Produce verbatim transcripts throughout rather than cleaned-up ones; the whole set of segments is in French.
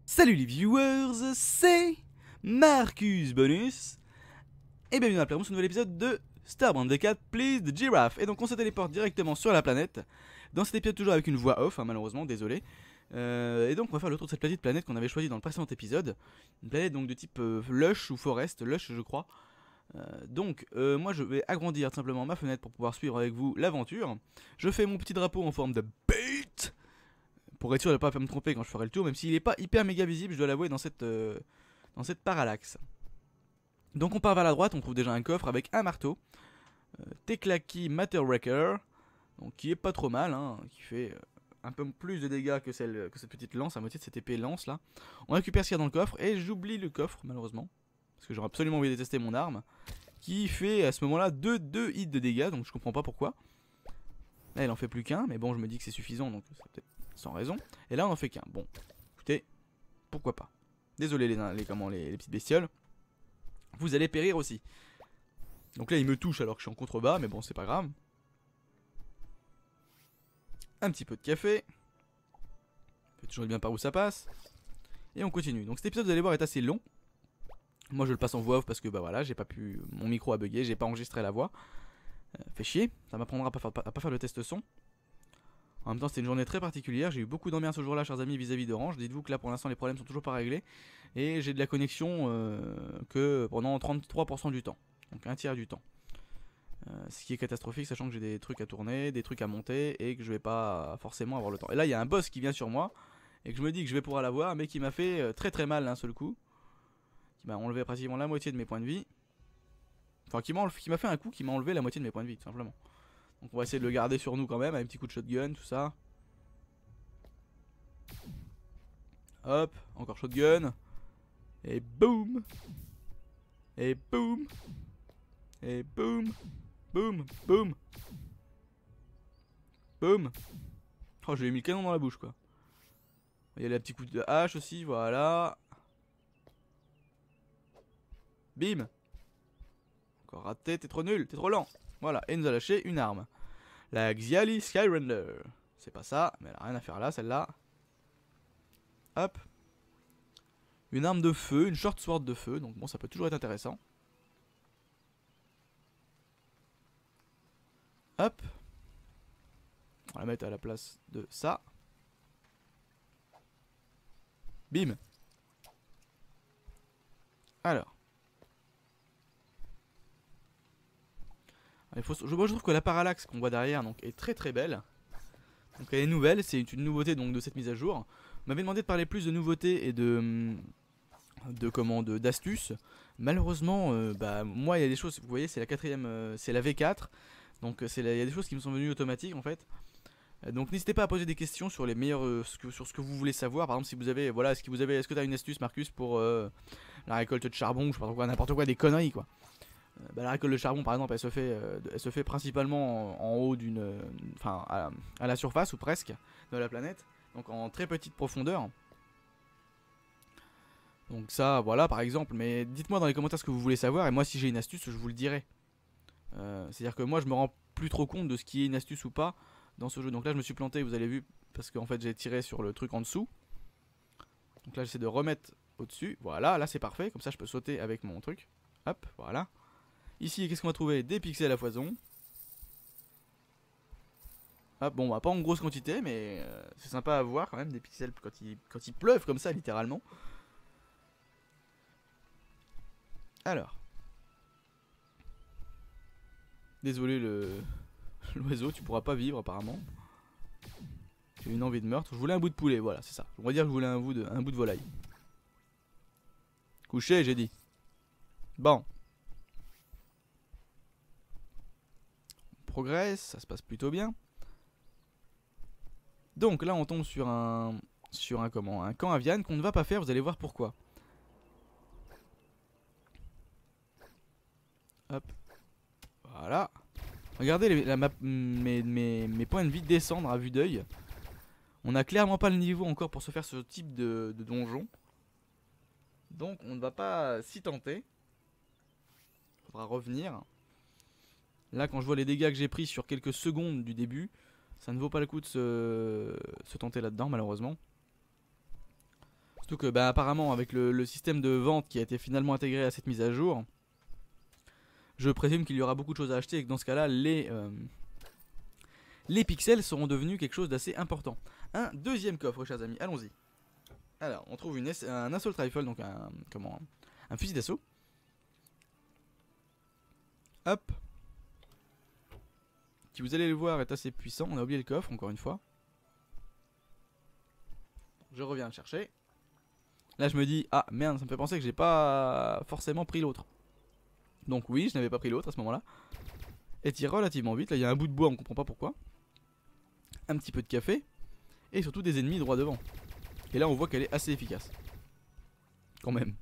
Salut les viewers, c'est Marcus Bonus et bienvenue dans la planète pour ce nouvel épisode de Starbound V quatre Please the Giraffe. Et donc on se téléporte directement sur la planète. Dans cet épisode toujours avec une voix off, hein, malheureusement, désolé. Euh, et donc on va faire le tour de cette petite planète qu'on avait choisie dans le précédent épisode. Une planète donc de type euh, Lush ou Forest, Lush je crois. Euh, donc euh, moi je vais agrandir simplement ma fenêtre pour pouvoir suivre avec vous l'aventure. Je fais mon petit drapeau en forme de bait pour être sûr de ne pas me tromper quand je ferai le tour, même s'il n'est pas hyper méga visible, je dois l'avouer, dans cette, euh, dans cette parallaxe. Donc on part vers la droite, on trouve déjà un coffre avec un marteau, euh, Teklaki Matterwrecker, donc qui est pas trop mal, hein, qui fait euh, un peu plus de dégâts que, celle, que cette petite lance, à moitié de cette épée lance là. On récupère ce qu'il y a dans le coffre, et j'oublie le coffre malheureusement, parce que j'aurais absolument envie de tester mon arme, qui fait à ce moment là deux hits de dégâts, donc je comprends pas pourquoi. Là elle en fait plus qu'un, mais bon je me dis que c'est suffisant, donc c'est peut-être sans raison. Et là on en fait qu'un. Bon, écoutez, pourquoi pas. Désolé les, les, comment, les, les petites bestioles. Vous allez périr aussi. Donc là il me touche alors que je suis en contrebas, mais bon c'est pas grave. Un petit peu de café. Fait toujours bien par où ça passe. Et on continue. Donc cet épisode vous allez voir est assez long. Moi je le passe en voix off parce que bah voilà, j'ai pas pu. Mon micro a bugué, j'ai pas enregistré la voix. Euh, fait chier, ça m'apprendra à pas faire, à pas faire le test son. En même temps c'était une journée très particulière, j'ai eu beaucoup d'emmerde ce jour là chers amis vis-à-vis d'Orange. Dites-vous que là pour l'instant les problèmes sont toujours pas réglés. Et j'ai de la connexion euh, que pendant trente-trois pour cent du temps. Donc un tiers du temps. euh, Ce qui est catastrophique sachant que j'ai des trucs à tourner, des trucs à monter et que je vais pas forcément avoir le temps. Et là il y a un boss qui vient sur moi et que je me dis que je vais pouvoir l'avoir, mais qui m'a fait très très mal d'un seul coup. Qui m'a enlevé pratiquement la moitié de mes points de vie. Enfin qui m'a fait un coup qui m'a enlevé la moitié de mes points de vie tout simplement. Donc on va essayer de le garder sur nous quand même, avec un petit coup de shotgun, tout ça. Hop, encore shotgun. Et boum. Et boum. Et boum. Boum, boum. Boum. Oh, je lui ai mis le canon dans la bouche quoi. Il y a les petits coups de hache aussi, voilà. Bim. Encore raté, t'es trop nul, t'es trop lent. Voilà, et il nous a lâché une arme. La Xiali Skyrender. C'est pas ça, mais elle a rien à faire là, celle-là. Hop. Une arme de feu, une short sword de feu, donc bon, ça peut toujours être intéressant. Hop. On va la mettre à la place de ça. Bim. Alors. Il faut, je, moi, je trouve que la parallaxe qu'on voit derrière donc, est très très belle. Donc elle est nouvelle, c'est une nouveauté donc, de cette mise à jour. On m'avait demandé de parler plus de nouveautés et de... de comment de d'astuces. Malheureusement, euh, bah moi il y a des choses, vous voyez, c'est la quatrième, euh, c'est la V quatre. Donc il y a des choses qui me sont venues automatiques en fait. Euh, donc n'hésitez pas à poser des questions sur les meilleurs, euh, ce que, sur ce que vous voulez savoir. Par exemple, si vous avez, voilà, est-ce que vous avez, est-ce que t'as une astuce, Marcus, pour euh, la récolte de charbon, je sais pas quoi, n'importe quoi, des conneries quoi. Euh, bah, la récolte de charbon, par exemple, elle se fait, euh, elle se fait principalement en, en haut d'une, enfin, à, à la surface ou presque de la planète, donc en très petite profondeur. Donc ça, voilà, par exemple. Mais dites-moi dans les commentaires ce que vous voulez savoir. Et moi, si j'ai une astuce, je vous le dirai. Euh, C'est-à-dire que moi, je me rends plus trop compte de ce qui est une astuce ou pas dans ce jeu. Donc là, je me suis planté, vous avez vu, parce qu'en fait, j'ai tiré sur le truc en dessous. Donc là, j'essaie de remettre au-dessus. Voilà, là, c'est parfait. Comme ça, je peux sauter avec mon truc. Hop, voilà. Ici, qu'est-ce qu'on va trouver? Des pixels à foison. Hop, bon, bah, pas en grosse quantité, mais euh, c'est sympa à voir quand même, des pixels quand ils, quand ils pleuvent comme ça, littéralement. Alors. Désolé le l'oiseau, tu pourras pas vivre apparemment. J'ai une envie de meurtre. Je voulais un bout de poulet, voilà, c'est ça. On va dire que je voulais un bout de, un bout de volaille. Couché, j'ai dit. Bon. On progresse, ça se passe plutôt bien. Donc là, on tombe sur un sur un comment, un camp avian qu'on ne va pas faire. Vous allez voir pourquoi. Hop. Voilà. Regardez les, la map, mes, mes, mes points de vie descendre à vue d'œil. On n'a clairement pas le niveau encore pour se faire ce type de, de donjon. Donc on ne va pas s'y tenter. Il faudra revenir. Là quand je vois les dégâts que j'ai pris sur quelques secondes du début, ça ne vaut pas le coup de se, se tenter là-dedans malheureusement. Surtout que bah, apparemment avec le, le système de vente qui a été finalement intégré à cette mise à jour, je présume qu'il y aura beaucoup de choses à acheter et que dans ce cas là les, euh, les pixels seront devenus quelque chose d'assez important. Un deuxième coffre chers amis, allons-y. Alors on trouve une, un assault rifle, donc un, comment, un fusil d'assaut. Hop. Qui vous allez le voir est assez puissant, on a oublié le coffre encore une fois. Je reviens le chercher. Là je me dis, ah merde, ça me fait penser que j'ai pas forcément pris l'autre. Donc oui, je n'avais pas pris l'autre à ce moment là. Et tire relativement vite, là il y a un bout de bois, on comprend pas pourquoi. Un petit peu de café. Et surtout des ennemis droit devant. Et là on voit qu'elle est assez efficace. Quand même.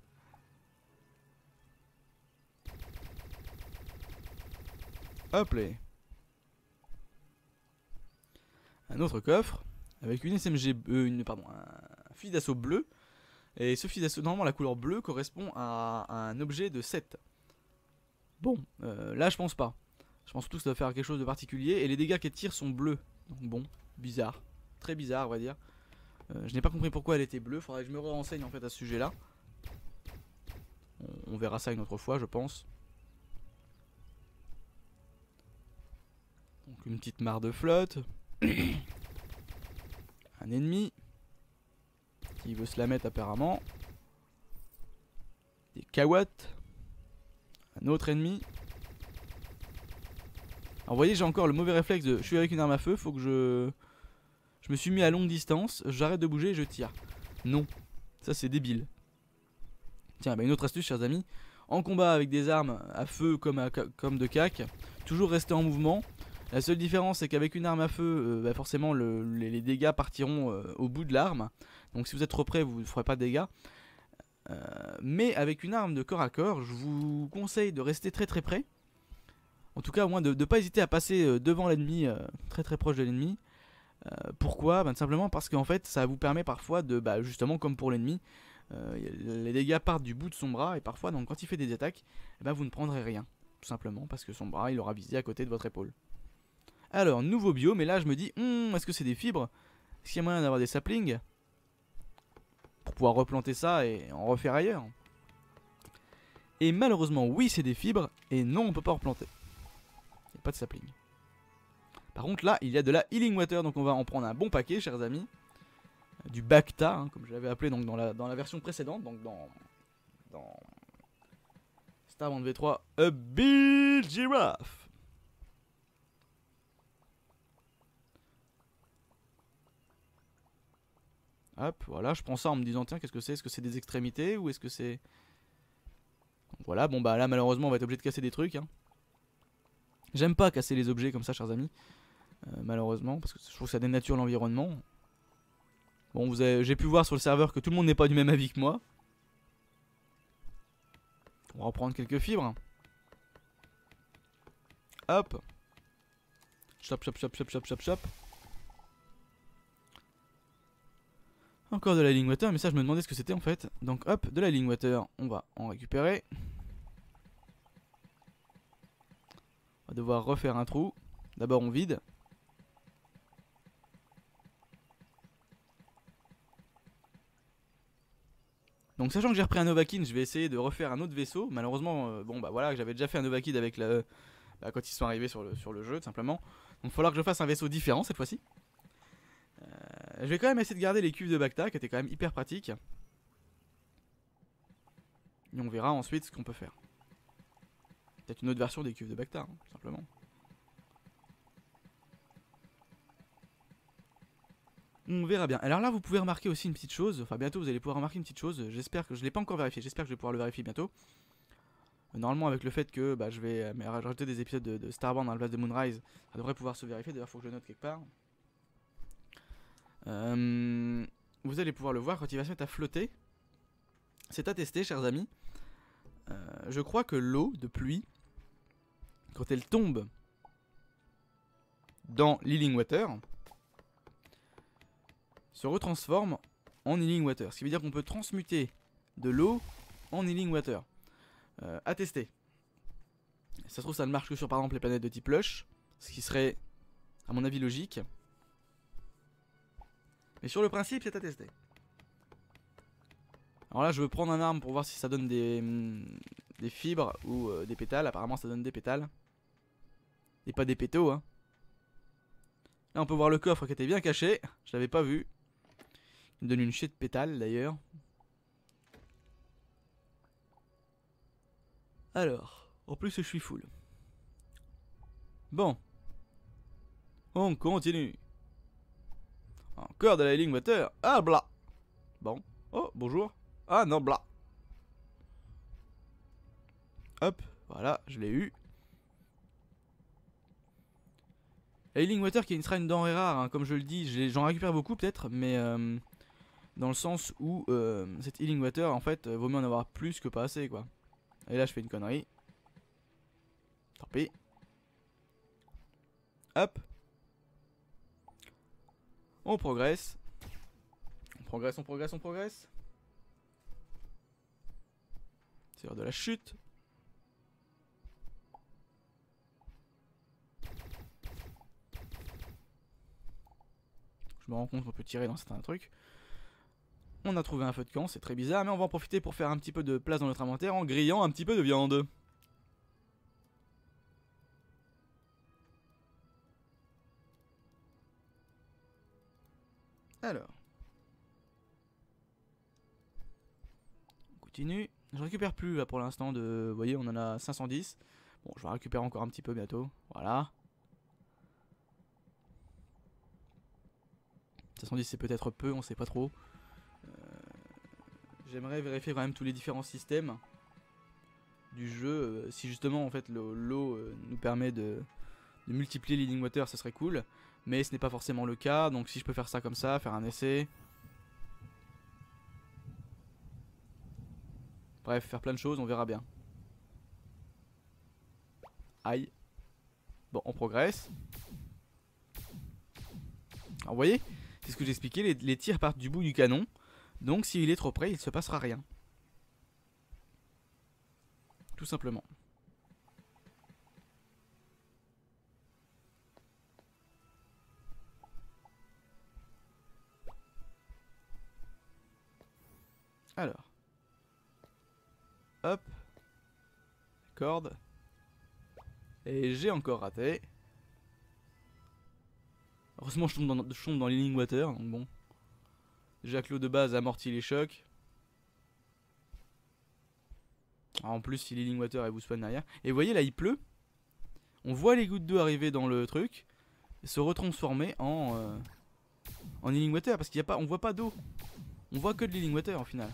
Hop là. Un autre coffre. Avec une S M G, euh, une, pardon, un fusil d'assaut bleu. Et ce fusil d'assaut, normalement la couleur bleue correspond à, à un objet de sept. Bon, euh, là je pense pas. Je pense surtout que ça doit faire quelque chose de particulier. Et les dégâts qu'elle tire sont bleus. Donc bon, bizarre. Très bizarre on va dire. Euh, je n'ai pas compris pourquoi elle était bleue. Faudrait que je me renseigne en fait à ce sujet là. On, on verra ça une autre fois je pense. Donc une petite mare de flotte. Un ennemi qui veut se la mettre apparemment. Des kawats. Un autre ennemi. Alors vous voyez j'ai encore le mauvais réflexe de je suis avec une arme à feu, faut que je je me suis mis à longue distance, j'arrête de bouger et je tire. Non, ça c'est débile. Tiens bah une autre astuce chers amis, en combat avec des armes à feu comme, à, comme de cac, toujours rester en mouvement. La seule différence c'est qu'avec une arme à feu, euh, bah forcément le, les, les dégâts partiront euh, au bout de l'arme. Donc si vous êtes trop près vous ne ferez pas de dégâts. Euh, mais avec une arme de corps à corps, je vous conseille de rester très très près. En tout cas au moins de ne pas hésiter à passer euh, devant l'ennemi, euh, très très proche de l'ennemi. Euh, pourquoi bah, tout simplement parce qu'en fait ça vous permet parfois de, bah, justement comme pour l'ennemi, euh, les dégâts partent du bout de son bras. Et parfois donc, quand il fait des attaques, eh ben, vous ne prendrez rien. Tout simplement parce que son bras il aura visé à côté de votre épaule. Alors, nouveau biome, et là je me dis, hm, est-ce que c'est des fibres? Est-ce qu'il y a moyen d'avoir des saplings pour pouvoir replanter ça et en refaire ailleurs? Et malheureusement, oui, c'est des fibres, et non, on peut pas replanter. Il n'y a pas de sapling. Par contre, là, il y a de la healing water, donc on va en prendre un bon paquet, chers amis. Du Bacta, hein, comme je l'avais appelé donc, dans, la, dans la version précédente, donc dans, dans Starbound V trois, A Big Giraffe. Hop, voilà, je prends ça en me disant, tiens, qu'est-ce que c'est? Est-ce que c'est des extrémités ou est-ce que c'est... Donc voilà, bon bah là, malheureusement, on va être obligé de casser des trucs. Hein. J'aime pas casser les objets comme ça, chers amis. Euh, malheureusement, parce que je trouve que ça dénature l'environnement. Bon, vous avez, j'ai pu voir sur le serveur que tout le monde n'est pas du même avis que moi. On va reprendre quelques fibres. Hop. Chop, chop, chop, chop, chop, chop, chop. Encore de la healing water, mais ça je me demandais ce que c'était en fait. Donc hop, de la healing water, on va en récupérer. On va devoir refaire un trou. D'abord on vide. Donc sachant que j'ai repris un Novakin, je vais essayer de refaire un autre vaisseau. Malheureusement, euh, bon bah voilà, j'avais déjà fait un Novakin avec la, bah, quand ils sont arrivés sur le, sur le jeu tout simplement. Donc il va falloir que je fasse un vaisseau différent cette fois-ci. Euh, je vais quand même essayer de garder les cuves de Bacta qui étaient quand même hyper pratiques. Et on verra ensuite ce qu'on peut faire. Peut-être une autre version des cuves de Bacta, hein, tout simplement. On verra bien. Alors là vous pouvez remarquer aussi une petite chose. Enfin bientôt vous allez pouvoir remarquer une petite chose. J'espère que je ne l'ai pas encore vérifié. J'espère que je vais pouvoir le vérifier bientôt. Normalement avec le fait que bah, je vais euh, rajouter des épisodes de, de Starbound dans la place de Moonrise, ça devrait pouvoir se vérifier. D'ailleurs il faut que je le note quelque part. Euh, vous allez pouvoir le voir quand il va se mettre à flotter. C'est à tester chers amis. euh, Je crois que l'eau de pluie, quand elle tombe dans l'healing water, se retransforme en healing water. Ce qui veut dire qu'on peut transmuter de l'eau en healing water. euh, À tester. Ça se trouve ça ne marche que sur par exemple les planètes de type Lush, ce qui serait à mon avis logique. Mais sur le principe c'est à tester. Alors là je veux prendre un arbre pour voir si ça donne des, des fibres ou euh, des pétales. Apparemment ça donne des pétales. Et pas des pétos hein. Là on peut voir le coffre qui était bien caché. Je l'avais pas vu. Il me donne une chier de pétales d'ailleurs. Alors, en plus je suis full. Bon. On continue. Encore de la healing water. Ah bla. Bon. Oh bonjour. Ah non bla. Hop. Voilà, je l'ai eu. La healing water qui sera une denrée rare, hein, comme je le dis, j'en récupère beaucoup peut-être, mais euh, dans le sens où euh, cette healing water, en fait, euh, vaut mieux en avoir plus que pas assez, quoi. Et là, je fais une connerie. Tant pis. Hop. On progresse. On progresse, on progresse, on progresse. C'est l'heure de la chute. Je me rends compte qu'on peut tirer dans certains trucs. On a trouvé un feu de camp, c'est très bizarre, mais on va en profiter pour faire un petit peu de place dans notre inventaire en grillant un petit peu de viande. Alors. On continue. Je récupère plus là pour l'instant de... Vous voyez, on en a cinq cent dix. Bon, je vais récupérer encore un petit peu bientôt. Voilà. cinq cent dix c'est peut-être peu, on sait pas trop. Euh, J'aimerais vérifier quand même tous les différents systèmes du jeu. Euh, si justement en fait l'eau euh, nous permet de, de multiplier l'healing water, ça serait cool. Mais ce n'est pas forcément le cas, donc si je peux faire ça comme ça, faire un essai. Bref, faire plein de choses, on verra bien. Aïe. Bon, on progresse. Alors vous voyez, c'est ce que j'expliquais, les, les tirs partent du bout du canon. Donc s'il est trop près, il ne se passera rien. Tout simplement. Alors. Hop. Corde. Et j'ai encore raté. Heureusement je tombe dans, je tombe dans l'healing water, donc bon. Déjà que l'eau de base amortit les chocs. Alors en plus si l'healing water elle vous spawn derrière. Et vous voyez là il pleut. On voit les gouttes d'eau arriver dans le truc. Et se retransformer en, euh, en healing water. Parce qu'il y a pas, on voit pas d'eau. On voit que de l'healing water en final.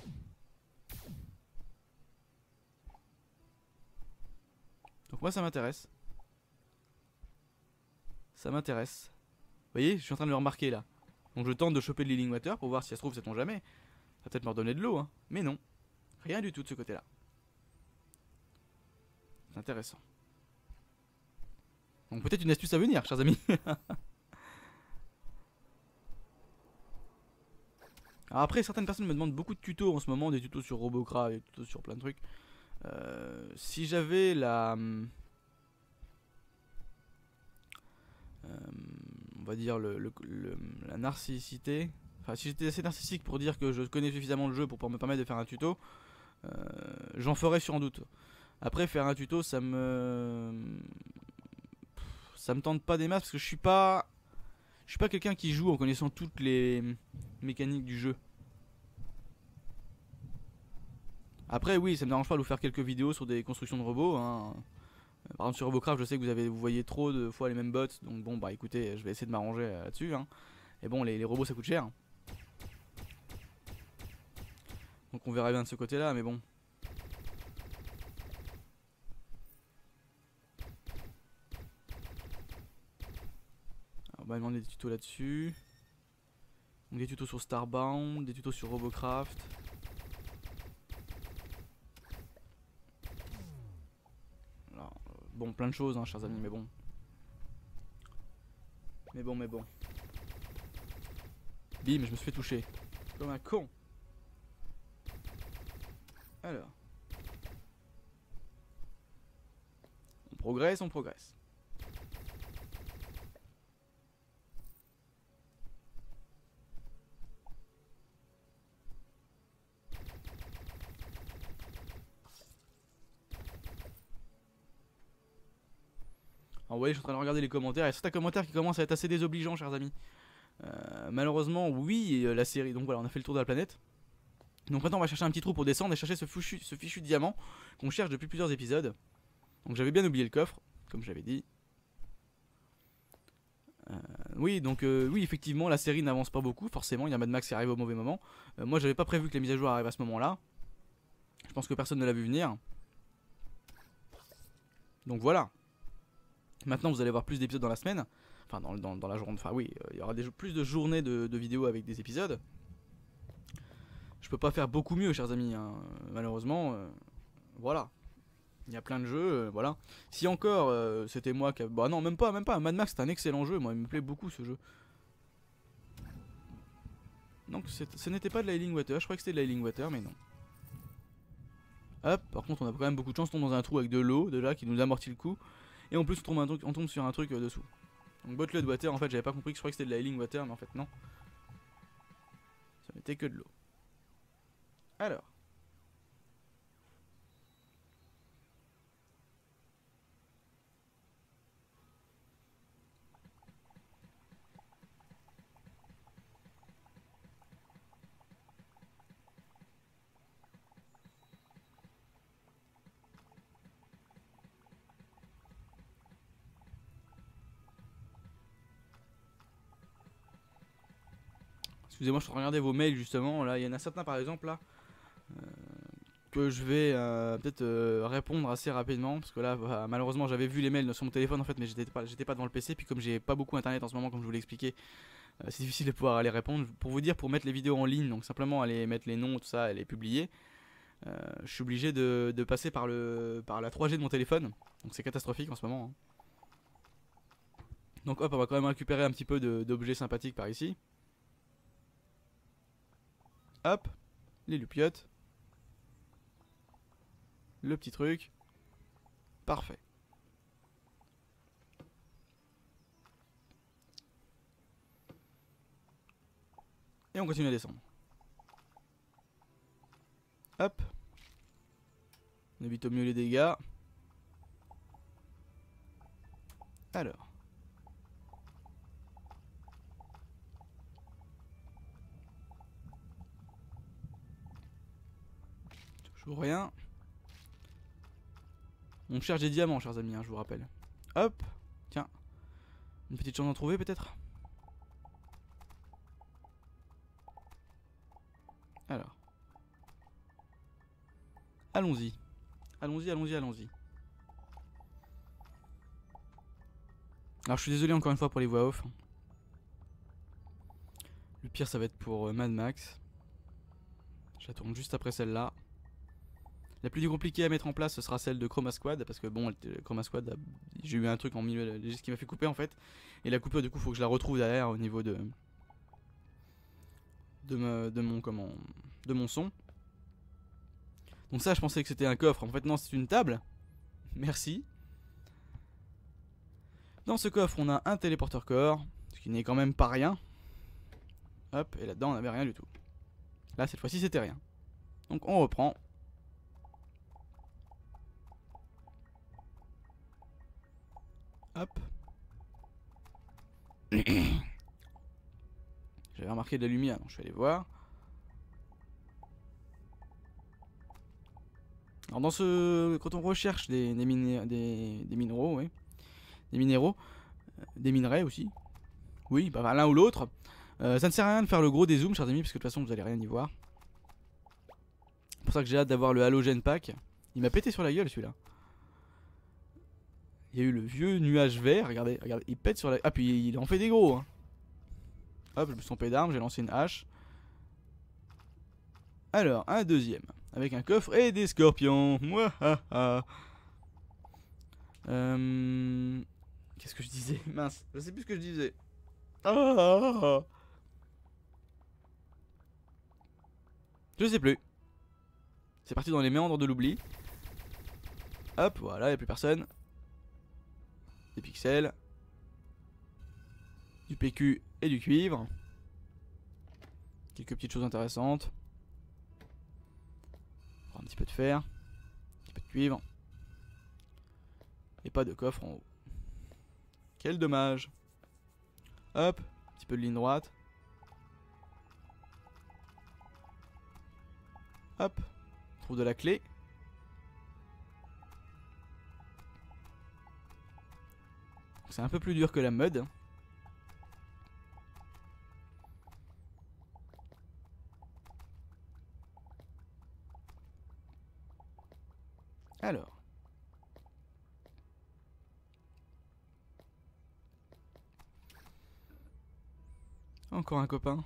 Donc moi ça m'intéresse. Ça m'intéresse. Vous voyez, je suis en train de le remarquer là. Donc je tente de choper de l'healing water pour voir si ça se trouve, sait-on jamais. Ça va peut-être me redonner de l'eau, hein. Mais non. Rien du tout de ce côté-là. C'est intéressant. Donc peut-être une astuce à venir, chers amis. Alors après, certaines personnes me demandent beaucoup de tutos en ce moment, des tutos sur Robocraft, des tutos sur plein de trucs. Euh, si j'avais la... Euh, on va dire le, le, le, la narcissité. Enfin, si j'étais assez narcissique pour dire que je connais suffisamment le jeu pour me permettre de faire un tuto, euh, j'en ferais sans doute. Après, faire un tuto, ça me... Ça me tente pas des masses parce que je suis pas... Je suis pas quelqu'un qui joue en connaissant toutes les mécaniques du jeu. Après oui, ça me dérange pas de vous faire quelques vidéos sur des constructions de robots, hein. Par exemple sur Robocraft, je sais que vous avez vous voyez trop de fois les mêmes bots. Donc bon bah écoutez, je vais essayer de m'arranger là-dessus, hein. Et bon les, les robots ça coûte cher. Donc on verra bien de ce côté là, mais bon. On va demander des tutos là-dessus. Donc des tutos sur Starbound, des tutos sur Robocraft. Alors, euh, bon, plein de choses, hein, chers amis, mais bon. Mais bon, mais bon. Bim, je me suis fait toucher. Comme un con. Alors. On progresse, on progresse. Alors, vous voyez, je suis en train de regarder les commentaires. Il y a certains commentaires qui commencent à être assez désobligeants, chers amis. Euh, malheureusement, oui, la série. Donc voilà, on a fait le tour de la planète. Donc maintenant, on va chercher un petit trou pour descendre et chercher ce fichu, ce fichu diamant qu'on cherche depuis plusieurs épisodes. Donc j'avais bien oublié le coffre, comme je l'avais dit. Euh, oui, donc euh, oui, effectivement, la série n'avance pas beaucoup. Forcément, il y a Mad Max qui arrive au mauvais moment. Euh, moi, j'avais pas prévu que la mise à jour arrive à ce moment-là. Je pense que personne ne l'a vu venir. Donc voilà. Maintenant, vous allez voir plus d'épisodes dans la semaine. Enfin, dans, dans, dans la journée. Enfin, oui, euh, il y aura des, plus de journées de, de vidéos avec des épisodes. Je peux pas faire beaucoup mieux, chers amis. Hein. Malheureusement, euh, voilà. Il y a plein de jeux, euh, voilà. Si encore euh, c'était moi qui... Bah non, même pas, même pas. Mad Max c'est un excellent jeu, moi il me plaît beaucoup ce jeu. Donc ce n'était pas de la Healing Water, je croyais que c'était de la Healing Water, mais non. Hop, par contre on a quand même beaucoup de chance, on tombe dans un trou avec de l'eau déjà qui nous amortit le coup. Et en plus on tombe, un truc, on tombe sur un truc euh, dessous. Donc Bottled Water, en fait j'avais pas compris que je croyais que c'était de la Healing Water, mais en fait non. Ça n'était que de l'eau. Alors. Excusez-moi, je suis en train de regarder vos mails justement. Là, il y en a certains par exemple là euh, que je vais euh, peut-être euh, répondre assez rapidement parce que là, bah, malheureusement, j'avais vu les mails sur mon téléphone en fait, mais j'étais pas, j'étais pas devant le P C. Puis comme j'ai pas beaucoup internet en ce moment, comme je vous l'ai expliqué, euh, c'est difficile de pouvoir aller répondre. Pour vous dire, pour mettre les vidéos en ligne, donc simplement aller mettre les noms, tout ça, et les publier, euh, je suis obligé de, de passer par le par la trois G de mon téléphone. Donc c'est catastrophique en ce moment. Hein. Donc hop, on va quand même récupérer un petit peu d'objets sympathiques par ici. Hop, les lupiotes. Le petit truc. Parfait. Et on continue à descendre. Hop. On évite au mieux les dégâts. Alors. Toujours rien. On cherche des diamants, chers amis, hein, je vous rappelle. Hop. Tiens. Une petite chance d'en trouver, peut-être. Alors. Allons-y. Allons-y, allons-y, allons-y. Alors, je suis désolé encore une fois pour les voix off. Le pire, ça va être pour euh, Mad Max. Je la tourne juste après celle-là. La plus compliquée à mettre en place, ce sera celle de Chroma Squad. Parce que bon, Chroma Squad, j'ai eu un truc en milieu léger qui m'a fait couper en fait. Et la coupure, du coup, faut que je la retrouve derrière au niveau de. De, me, de mon comment. De mon son. Donc, ça, je pensais que c'était un coffre. En fait, non, c'est une table. Merci. Dans ce coffre, on a un téléporteur corps. Ce qui n'est quand même pas rien. Hop, et là-dedans, on n'avait rien du tout. Là, cette fois-ci, c'était rien. Donc, on reprend. Hop. J'avais remarqué de la lumière, donc je vais aller voir. Alors dans ce, quand on recherche des, des, miné des, des minéraux, oui, des minéraux, euh, des minerais aussi, oui, bah, l'un ou l'autre, euh, ça ne sert à rien de faire le gros des zooms, chers amis, parce que de toute façon vous allez rien y voir. C'est pour ça que j'ai hâte d'avoir le halogène pack. Il m'a pété sur la gueule celui-là. Il y a eu le vieux nuage vert, regardez, regardez, il pète sur la... Ah puis il en fait des gros hein. Hop, je me suis trompé d'arme, j'ai lancé une hache. Alors, un deuxième, avec un coffre et des scorpions. Mouahaha. Euh... Qu'est-ce que je disais? Mince, je sais plus ce que je disais. Ah, je sais plus. C'est parti dans les méandres de l'oubli. Hop, voilà, il n'y a plus personne. Des pixels. Du P Q et du cuivre. Quelques petites choses intéressantes. Un petit peu de fer. Un petit peu de cuivre. Et pas de coffre en haut. Quel dommage. Hop, un petit peu de ligne droite. Hop, on trouve de la clé. C'est un peu plus dur que la mud. Alors. Encore un copain.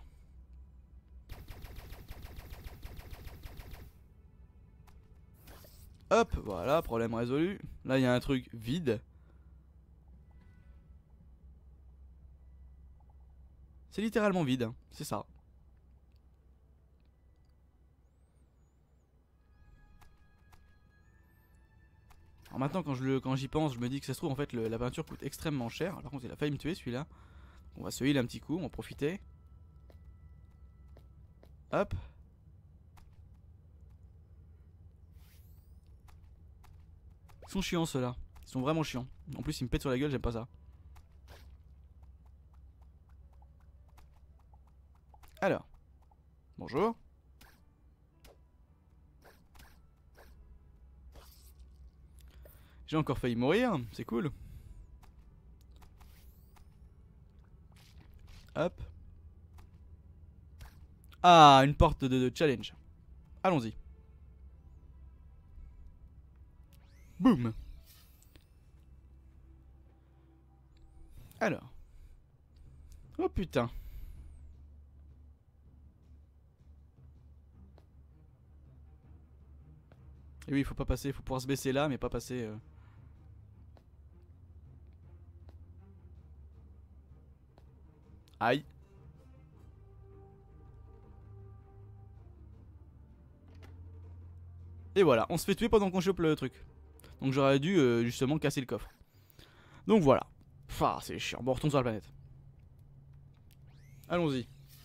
Hop, voilà, problème résolu. Là, il y a un truc vide. C'est littéralement vide, hein. C'est ça. Alors maintenant, quand je le, quand j'y pense, je me dis que ça se trouve, en fait, le, la peinture coûte extrêmement cher. Par contre, il a failli me tuer, celui-là. On va se heal un petit coup, on va en profiter. Hop. Ils sont chiants, ceux-là. Ils sont vraiment chiants. En plus, ils me pètent sur la gueule, j'aime pas ça. Alors. Bonjour. J'ai encore failli mourir, c'est cool. Hop. Ah, une porte de, de challenge. Allons-y. Boum. Alors. Oh putain. Et oui, il faut pas passer, il faut pouvoir se baisser là, mais pas passer... Euh... Aïe. Et voilà, on se fait tuer pendant qu'on chope le truc. Donc j'aurais dû euh, justement casser le coffre. Donc voilà. Ah, c'est chiant. Bon, on retourne sur la planète. Allons-y.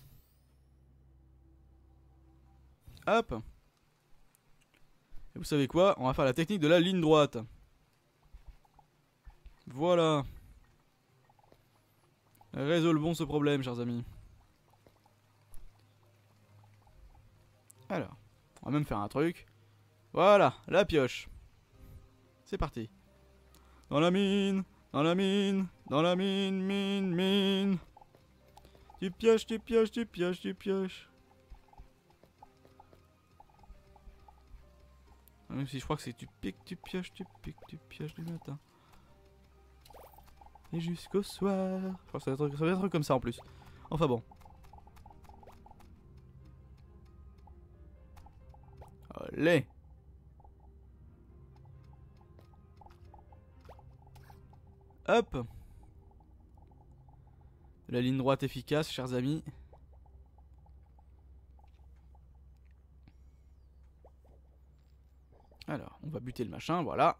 Hop. Et vous savez quoi? On va faire la technique de la ligne droite. Voilà. Résolvons ce problème, chers amis. Alors, on va même faire un truc. Voilà, la pioche. C'est parti. Dans la mine, dans la mine, dans la mine, mine, mine. Tu pioches, tu pioches, tu pioches, tu pioches. Même si je crois que c'est tu piques, tu pioches, tu piques, tu pioches du matin. Et jusqu'au soir. Je crois que ça va être, ça va être un truc comme ça en plus. Enfin bon. Allez. Hop. De la ligne droite efficace, chers amis. Alors, on va buter le machin, voilà.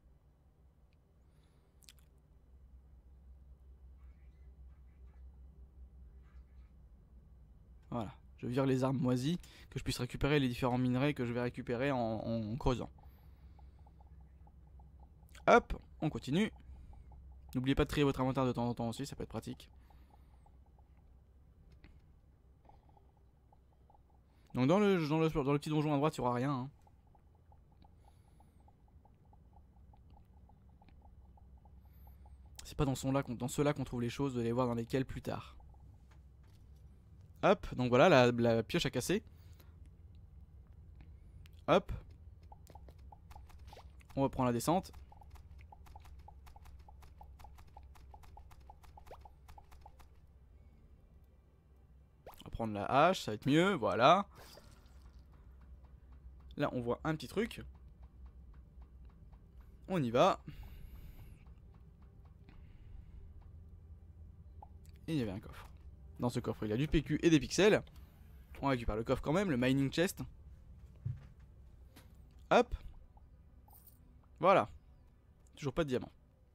Voilà, je vire les armes moisies, que je puisse récupérer les différents minerais que je vais récupérer en, en creusant. Hop, on continue. N'oubliez pas de trier votre inventaire de temps en temps aussi, ça peut être pratique. Donc dans le, dans le, dans le petit donjon à droite, il n'y aura rien. Hein. C'est pas dans, son là dans ceux-là qu'on trouve les choses, vous allez voir dans lesquels plus tard. Hop, donc voilà, la, la pioche a cassé. Hop. On reprend la descente. On va prendre la hache, ça va être mieux, voilà. Là, on voit un petit truc. On y va. Et il y avait un coffre. Dans ce coffre, il y a du P Q et des pixels. On récupère le coffre quand même, le mining chest. Hop. Voilà. Toujours pas de diamant.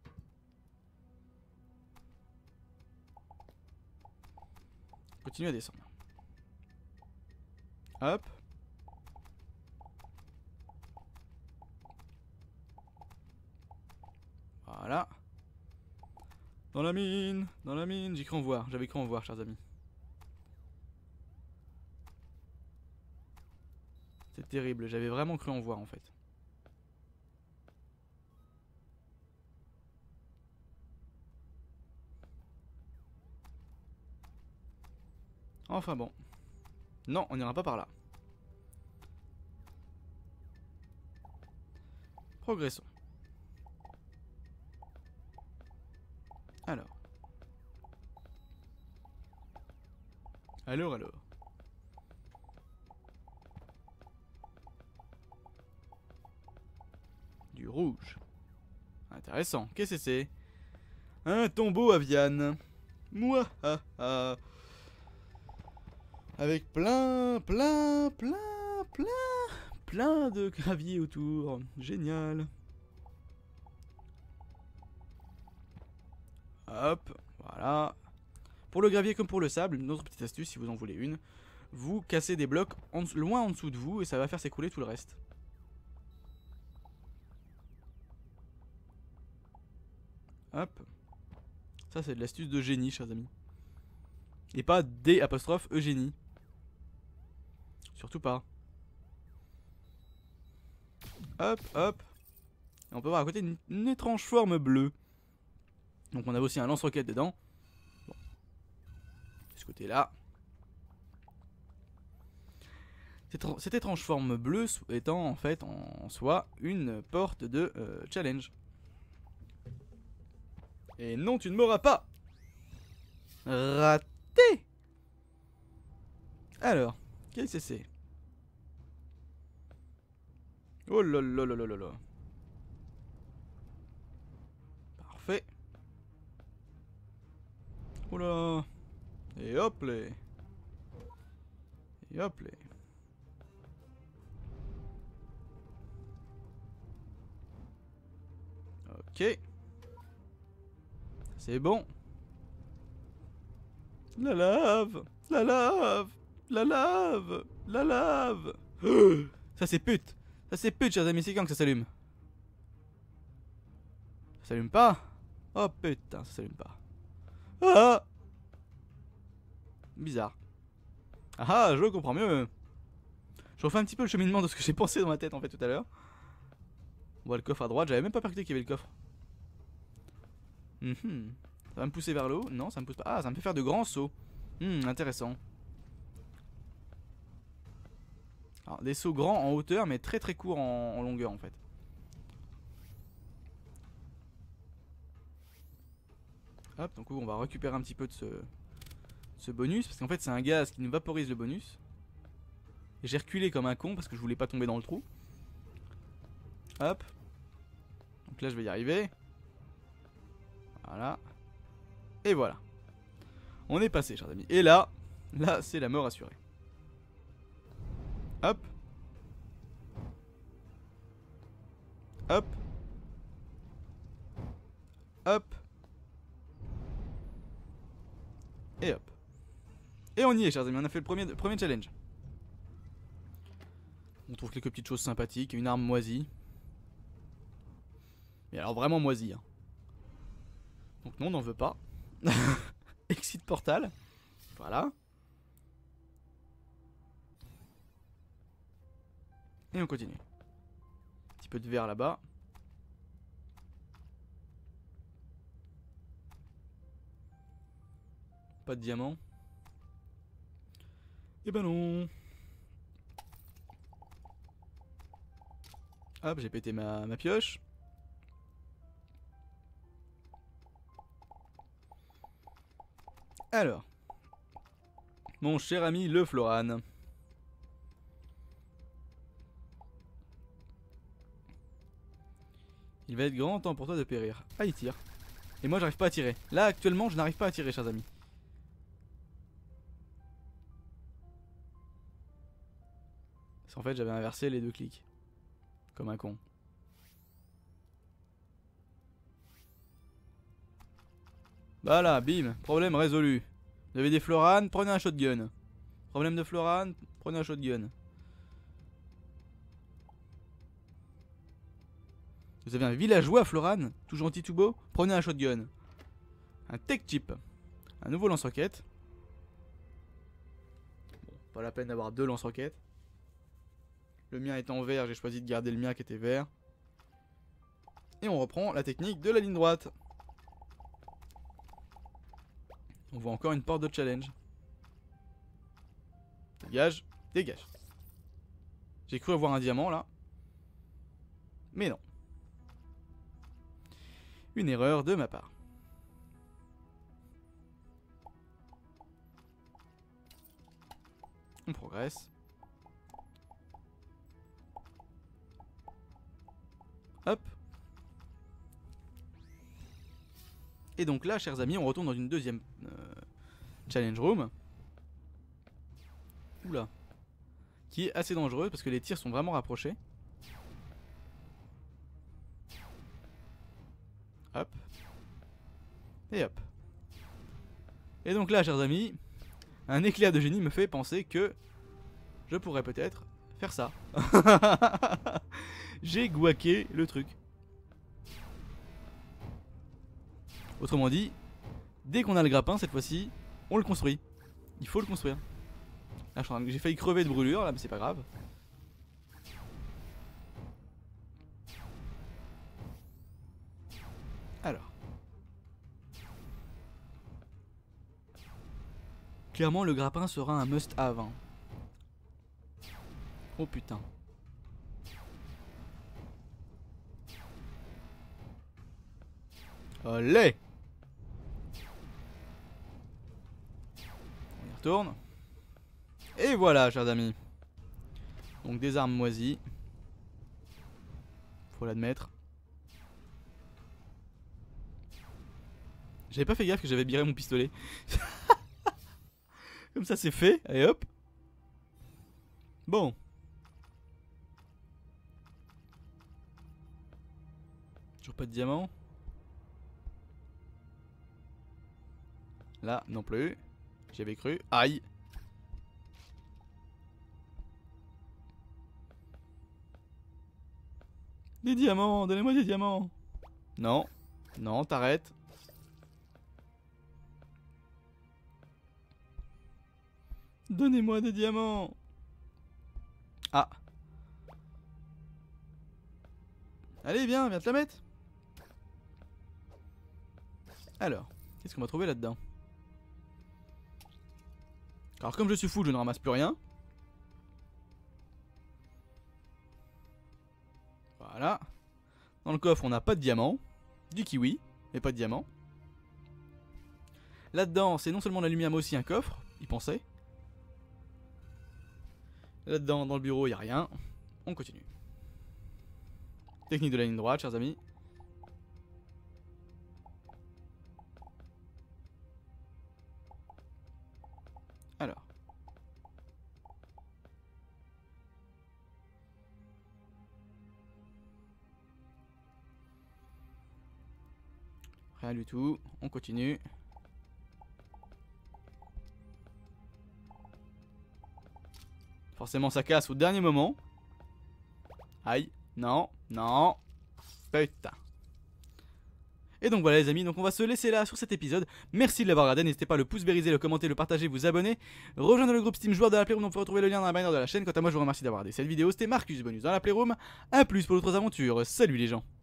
Continue à descendre. Hop. Voilà. Dans la mine, dans la mine, j'ai cru en voir, j'avais cru en voir, chers amis. C'est terrible, j'avais vraiment cru en voir en fait. Enfin bon. Non, on n'ira pas par là. Progressons. Alors. Alors, alors. Du rouge. Intéressant. Qu'est-ce que c'est? Un tombeau à Viane. Moi, ah, ah. Avec plein, plein, plein, plein, plein de gravier autour. Génial. Hop, voilà. Pour le gravier comme pour le sable, une autre petite astuce si vous en voulez une. Vous cassez des blocs en, loin en dessous de vous et ça va faire s'écrouler tout le reste. Hop. Ça c'est de l'astuce de génie, chers amis. Et pas D apostrophe Eugénie. Surtout pas. Hop, hop. Et on peut voir à côté une, une étrange forme bleue. Donc on a aussi un lance-roquette dedans. Bon. De ce côté-là. Cette, cette étrange forme bleue étant en fait en soi une porte de euh, challenge. Et non, tu ne m'auras pas. Raté. Alors, qu'est-ce que c'est? Oh là là là là là là. Parfait. Oh là. Et hop là. Et hop là. Ok. C'est bon. La lave. La lave. La lave. La lave. Ça c'est pute. Ça c'est pute, chers amis. C'est quand que ça s'allume? Ça s'allume pas? Oh putain, ça s'allume pas. Ah! Bizarre. Ah ah, je comprends mieux. Je refais un petit peu le cheminement de ce que j'ai pensé dans ma tête en fait tout à l'heure. On voit le coffre à droite, j'avais même pas percuté qu'il y avait le coffre. Mm-hmm. Ça va me pousser vers le haut? Non, ça me pousse pas. Ah, ça me fait faire de grands sauts. Hmm, intéressant. Alors, des sauts grands en hauteur, mais très très courts en, en longueur en fait. Hop, donc on va récupérer un petit peu de ce, ce bonus, parce qu'en fait c'est un gaz qui nous vaporise le bonus. Et j'ai reculé comme un con parce que je voulais pas tomber dans le trou. Hop. Donc là je vais y arriver. Voilà. Et voilà. On est passé, chers amis. Et là, là c'est la mort assurée. Hop. Hop. Hop. Et hop. Et on y est, chers amis. On a fait le premier, le premier challenge. On trouve quelques petites choses sympathiques. Une arme moisie. Mais alors vraiment moisie. Hein. Donc non, on n'en veut pas. Exit portal. Voilà. Et on continue. Un petit peu de verre là-bas. Pas de diamant. Et ben non. Hop, j'ai pété ma, ma pioche. Alors. Mon cher ami le Floran. Il va être grand temps pour toi de périr. Ah, il tire. Et moi, j'arrive pas à tirer. Là, actuellement, je n'arrive pas à tirer, chers amis. Parce qu'en fait, j'avais inversé les deux clics. Comme un con. Voilà, bim. Problème résolu. Vous avez des Floran, prenez un shotgun. Problème de Floran, prenez un shotgun. Vous avez un villageois Floran, tout gentil, tout beau, prenez un shotgun. Un tech chip. Un nouveau lance-roquette. Bon, pas la peine d'avoir deux lance-roquettes. Le mien est en vert, j'ai choisi de garder le mien qui était vert. Et on reprend la technique de la ligne droite. On voit encore une porte de challenge. Dégage, dégage. J'ai cru avoir un diamant là. Mais non. Une erreur de ma part. On progresse. Hop. Et donc là, chers amis, on retourne dans une deuxième euh, challenge room. Oula. Qui est assez dangereuse parce que les tirs sont vraiment rapprochés. Hop. Et hop. Et donc là, chers amis, un éclair de génie me fait penser que je pourrais peut-être faire ça. J'ai guaqué le truc. Autrement dit, dès qu'on a le grappin, cette fois-ci, on le construit. Il faut le construire. Là, j'ai failli crever de brûlure, là, mais c'est pas grave. Alors. Clairement, le grappin sera un must-have. Hein. Oh putain. Olé! On y retourne. Et voilà, chers amis. Donc des armes moisies. Faut l'admettre. J'avais pas fait gaffe que j'avais biré mon pistolet. Comme ça c'est fait. Allez hop. Bon. Toujours pas de diamant. Là non plus. J'avais cru. Aïe. Des diamants, donnez-moi des diamants. Non, non, t'arrêtes. Donnez-moi des diamants. Ah. Allez, viens, viens te la mettre. Alors, qu'est-ce qu'on va trouver là-dedans? Alors comme je suis fou, je ne ramasse plus rien. Voilà. Dans le coffre, on n'a pas de diamant. Du kiwi, mais pas de diamant. Là-dedans, c'est non seulement de l'aluminium, mais aussi un coffre. Il pensait. Là-dedans, dans le bureau, il n'y a rien. On continue. Technique de la ligne droite, chers amis. Alors. Rien du tout. On continue. Forcément, ça casse au dernier moment. Aïe. Non. Non. Putain. Et donc voilà les amis, donc on va se laisser là sur cet épisode. Merci de l'avoir regardé, n'hésitez pas à le pouce brisé, le commenter, le partager, vous abonner. Rejoindre le groupe Steam joueur de la Playroom, on peut retrouver le lien dans la bannière de la chaîne. Quant à moi je vous remercie d'avoir regardé cette vidéo, c'était Marcus Bonus dans la Playroom. A plus pour d'autres aventures, salut les gens.